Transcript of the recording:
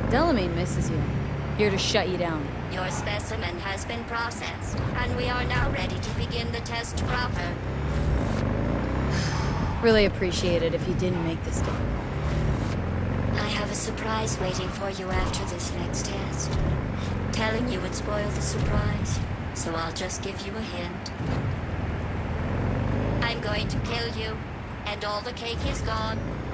Delamain misses you. Here to shut you down. Your specimen has been processed, and we are now ready to begin the test proper. Really appreciate it if you didn't make this difficult. I have a surprise waiting for you after this next test. Telling you would spoil the surprise, so I'll just give you a hint. I'm going to kill you, and all the cake is gone.